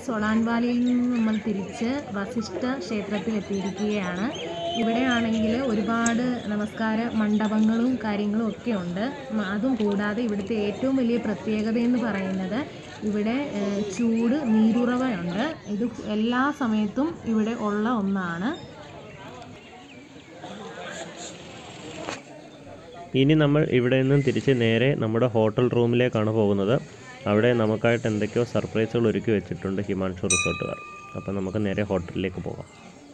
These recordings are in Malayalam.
സൊളാൻ വാലിയിൽ നിന്ന് നമ്മൾ തിരിച്ച് വസിഷ്ഠ ക്ഷേത്രത്തിൽ എത്തിയിരിക്കുകയാണ്. ഇവിടെയാണെങ്കിൽ ഒരുപാട് നമസ്കാര മണ്ഡപങ്ങളും കാര്യങ്ങളും ഒക്കെ ഉണ്ട്. അതും കൂടാതെ ഇവിടുത്തെ ഏറ്റവും വലിയ പ്രത്യേകത എന്ന് പറയുന്നത് ഇവിടെ ചൂട് നീരുറവയുണ്ട്. ഇത് എല്ലാ സമയത്തും ഇവിടെ ഉള്ള ഒന്നാണ്. ഇനി നമ്മൾ ഇവിടെ നിന്നും തിരിച്ച് നേരെ നമ്മുടെ ഹോട്ടൽ റൂമിലേക്കാണ് പോകുന്നത്. അവിടെ നമുക്കായിട്ട് എന്തൊക്കെയോ സർപ്രൈസുകൾ ഒരുക്കി വെച്ചിട്ടുണ്ട് ഹിമാൻഷു റിസോർട്ടുകാർ. അപ്പം നമുക്ക് നേരെ ഹോട്ടലിലേക്ക് പോകാം.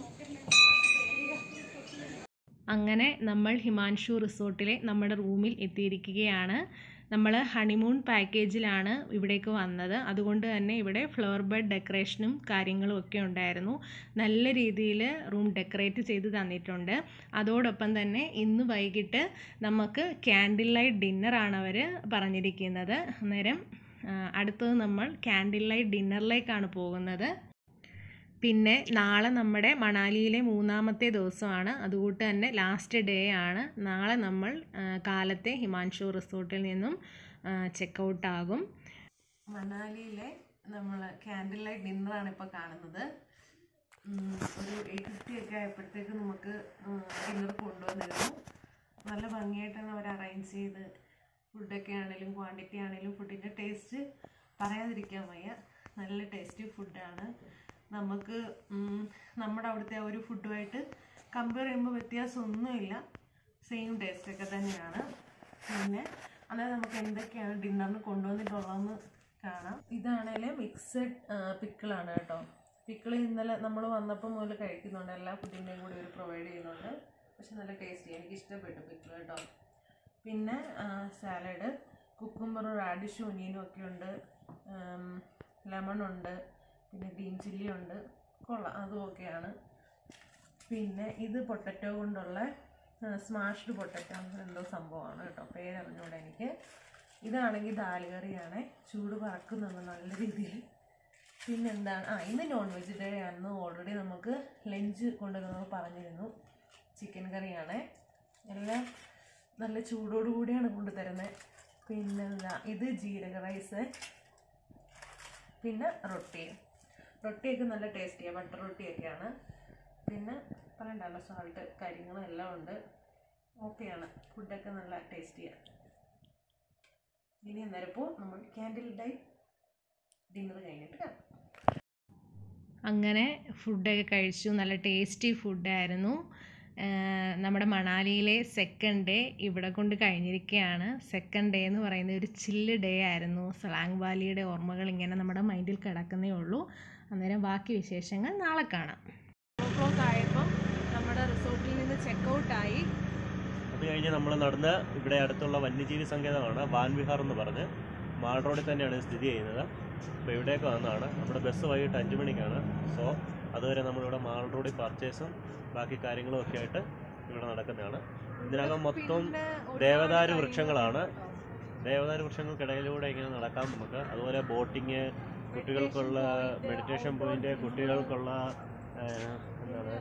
അങ്ങനെ നമ്മൾ ഹിമാൻഷു റിസോർട്ടിലെ നമ്മുടെ റൂമിൽ എത്തിയിരിക്കുകയാണ്. നമ്മൾ ഹണിമൂൺ പാക്കേജിലാണ് ഇവിടേക്ക് വന്നത്. അതുകൊണ്ട് തന്നെ ഇവിടെ ഫ്ലവർ ബെഡ് ഡെക്കറേഷനും കാര്യങ്ങളും ഒക്കെ ഉണ്ടായിരുന്നു. നല്ല രീതിയിൽ റൂം ഡെക്കറേറ്റ് ചെയ്ത് തന്നിട്ടുണ്ട്. അതോടൊപ്പം തന്നെ ഇന്ന് വൈകിട്ട് നമുക്ക് ക്യാൻഡിൽ ലൈറ്റ് ഡിന്നറാണ് അവർ പറഞ്ഞിരിക്കുന്നത്. അന്നേരം അടുത്തത് നമ്മൾ ക്യാൻഡിൽ ലൈറ്റ് ഡിന്നറിലേക്കാണ് പോകുന്നത്. പിന്നെ നാളെ നമ്മുടെ മണാലിയിലെ 3ാമത്തെ ദിവസമാണ്. അതുകൊണ്ട് തന്നെ ലാസ്റ്റ് ഡേ ആണ്. നാളെ നമ്മൾ കാലത്തെ ഹിമാൻഷു റിസോർട്ടിൽ നിന്നും ചെക്കൗട്ട് ആകും. മണാലിയിലെ നമ്മൾ ക്യാൻഡിൽ ലൈറ്റ് ഡിന്നറാണ് ഇപ്പോൾ കാണുന്നത്. ഒരു 8:50 ഒക്കെ ആയപ്പോഴത്തേക്ക് നമുക്ക് ഡിന്നർ കൊണ്ടുവന്നിരുന്നു. നല്ല ഭംഗിയായിട്ടാണ് അവർ അറേഞ്ച് ചെയ്ത്. ഫുഡൊക്കെ ആണെങ്കിലും ക്വാണ്ടിറ്റി ആണെങ്കിലും ഫുഡിൻ്റെ ടേസ്റ്റ് പറയാതിരിക്കാൻ വയ്യ. നല്ല ടേസ്റ്റി ഫുഡാണ്. നമുക്ക് നമ്മുടെ അവിടുത്തെ ഒരു ഫുഡുമായിട്ട് കമ്പയർ ചെയ്യുമ്പോൾ വ്യത്യാസമൊന്നുമില്ല. സെയിം ടേസ്റ്റൊക്കെ തന്നെയാണ്. പിന്നെ അതായത് നമുക്ക് എന്തൊക്കെയാണ് ഡിന്നറിന് കൊണ്ടുവന്നിട്ടുള്ളതെന്ന് കാണാം. ഇതാണേലും മിക്സഡ് പിക്കിളാണ് കേട്ടോ. പിക്കിൾ ഇന്നലെ നമ്മൾ വന്നപ്പോൾ മുതൽ കഴിക്കുന്നുണ്ട്. എല്ലാ ഫുഡിൻ്റെയും കൂടി ഒരു പ്രൊവൈഡ് ചെയ്യുന്നുണ്ട്. പക്ഷെ നല്ല ടേസ്റ്റി, എനിക്ക് ഇഷ്ടപ്പെട്ടു പിക്കിൾ കേട്ടോ. പിന്നെ സാലഡ്, കുക്കുംബറും റാഡിഷും ഒനിയനും ഒക്കെ ഉണ്ട്. ലെമണുണ്ട്, പിന്നെ ഗ്രീൻ ചില്ലി ഉണ്ട്. കൊള്ളാം, അതും ഓക്കെയാണ്. പിന്നെ ഇത് പൊട്ടറ്റോ കൊണ്ടുള്ള സ്മാഷ്ഡ് പൊട്ടറ്റോ എന്തോ സംഭവമാണ് കേട്ടോ, പേരറിഞ്ഞൂടെ എനിക്ക്. ഇതാണെങ്കിൽ ദാൽ കറിയാണ്, ചൂട് പറക്കുന്നുണ്ട് നല്ല രീതിയിൽ. പിന്നെന്താണ്, ഇന്ന് നോൺ വെജിറ്റേറിയൻ ആണെന്ന് ഓൾറെഡി നമുക്ക് ലഞ്ച് കൊണ്ടുവരുന്നത് പറഞ്ഞിരുന്നു. ചിക്കൻ കറിയാണ്, എല്ലാം നല്ല ചൂടോടുകൂടിയാണ് കൊണ്ടുതരുന്നത്. പിന്നെന്താ, ഇത് ജീരക റൈസ്. പിന്നെ റൊട്ടിയൊക്കെ നല്ല ടേസ്റ്റിയാണ്, ബട്ടർ റൊട്ടിയൊക്കെയാണ്. പിന്നെ പറയണ്ടല്ലോ, സാൾട്ട് കാര്യങ്ങളും എല്ലാം ഉണ്ട്. ഓക്കെയാണ്, ഫുഡൊക്കെ നല്ല ടേസ്റ്റിയാണ്. ഇനി അന്നേരപ്പോൾ നമ്മൾ ക്യാൻഡിൽ ലൈറ്റ് ഡിന്നർ കഴിഞ്ഞിട്ട് കാണാം. അങ്ങനെ ഫുഡൊക്കെ കഴിച്ചു. നല്ല ടേസ്റ്റി ഫുഡായിരുന്നു. നമ്മുടെ മണാലിയിലെ സെക്കൻഡ് ഡേ ഇവിടെ കൊണ്ട് കഴിഞ്ഞിരിക്കുകയാണ്. സെക്കൻഡ് ഡേ എന്ന് പറയുന്നത് ഒരു ചില്ല് ഡേ ആയിരുന്നു. സൊളാൻ വാലിയുടെ ഓർമ്മകൾ ഇങ്ങനെ നമ്മുടെ മൈൻഡിൽ കിടക്കുന്നേ ഉള്ളൂ. അന്നേരം ബാക്കി വിശേഷങ്ങൾ നാളെ കാണാം. ആയപ്പം നമ്മുടെ റിസോർട്ടിൽ നിന്ന് ചെക്കൗട്ടായി. അത് കഴിഞ്ഞ് നമ്മൾ നടന്ന് ഇവിടെ അടുത്തുള്ള വന്യജീവി സങ്കേതമാണ് വാൻ വിഹാർ എന്ന് പറഞ്ഞ്, മാൾ റോഡിൽ തന്നെയാണ് സ്ഥിതി ചെയ്യുന്നത്. അപ്പോൾ ഇവിടേക്ക് വന്നതാണ്. നമ്മുടെ ബസ് വൈകിട്ട് 5 മണിക്കാണ്. സോ അതുവരെ നമ്മളിവിടെ മാൾ റോഡിൽ പർച്ചേസും ബാക്കി കാര്യങ്ങളും ഒക്കെ ആയിട്ട് ഇവിടെ നടക്കുന്നതാണ്. ഇതിനകം മൊത്തം ദേവദാരു വൃക്ഷങ്ങളാണ്. ദേവദാരു വൃക്ഷങ്ങൾക്കിടയിലൂടെ ഇങ്ങനെ നടക്കാം നമുക്ക്. അതുപോലെ ബോട്ടിങ്, കുട്ടികൾക്കുള്ള മെഡിറ്റേഷൻ പോയിന്റ്, കുട്ടികൾക്കുള്ള എന്താണ്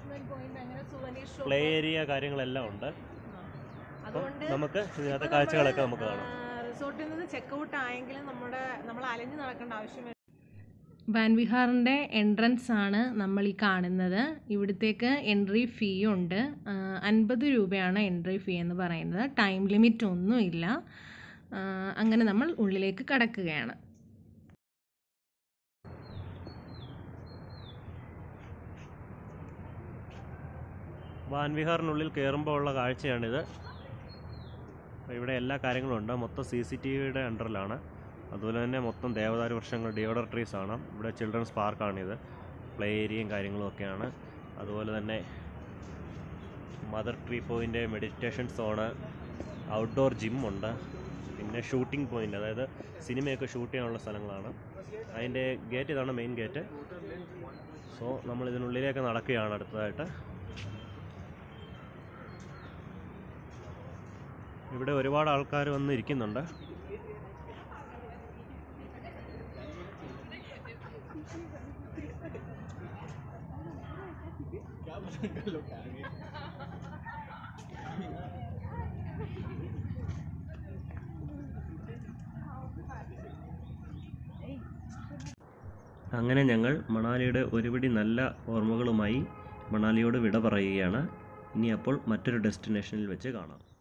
പ്ലേ ഏരിയ കാര്യങ്ങളെല്ലാം ഉണ്ട്. നമുക്ക് ഇതിനകത്തെ കാഴ്ചകളൊക്കെ നമുക്ക് കാണാം. റിസോർട്ടിൽ നിന്ന് ചെക്കൗട്ട് ആയെങ്കിലും നമ്മൾ അലഞ്ഞു നടക്കേണ്ട ആവശ്യമില്ല. വാൻ വിഹാറിൻ്റെ എൻട്രൻസ് ആണ് നമ്മൾ ഈ കാണുന്നത്. ഇവിടത്തേക്ക് എൻട്രി ഫീ ഉണ്ട്. 50 രൂപയാണ് എൻട്രി ഫീ എന്ന് പറയുന്നത്. ടൈം ലിമിറ്റ് ഒന്നുമില്ല. അങ്ങനെ നമ്മൾ ഉള്ളിലേക്ക് കടക്കുകയാണ്. വാൻ വിഹാറിനുള്ളിൽ കയറുമ്പോൾ ഉള്ള കാഴ്ചയാണിത്. ഇവിടെ എല്ലാ കാര്യങ്ങളും ഉണ്ട്. മൊത്തം CCTVയുടെ അണ്ടറിലാണ്. അതുപോലെ തന്നെ മൊത്തം ദേവദാരു വൃക്ഷങ്ങൾ, ഡിയോഡർ ട്രീസ് ആണ്. ഇവിടെ ചിൽഡ്രൻസ് പാർക്കാണിത്. പ്ലേ ഏരിയയും കാര്യങ്ങളും ഒക്കെയാണ്. അതുപോലെ തന്നെ mother tree point, meditation zone, outdoor ജിമ്മുണ്ട്. പിന്നെ ഷൂട്ടിംഗ് പോയിൻ്റ്, അതായത് സിനിമയൊക്കെ ഷൂട്ട് ചെയ്യാനുള്ള സ്ഥലങ്ങളാണ്. അതിൻ്റെ ഗേറ്റ് ഇതാണ്, മെയിൻ ഗേറ്റ്. സോ നമ്മൾ ഇതിനുള്ളിലേക്ക് നടക്കുകയാണ് അടുത്തതായിട്ട്. ഇവിടെ ഒരുപാട് ആൾക്കാർ വന്ന് ഇരിക്കുന്നുണ്ട്. അങ്ങനെ ഞങ്ങൾ മണാലിയുടെ ഒരുപിടി നല്ല ഓർമ്മകളുമായി മണാലിയോട് വിട പറയുകയാണ്. ഇനി അപ്പോൾ മറ്റൊരു ഡെസ്റ്റിനേഷനിൽ വെച്ച് കാണാം.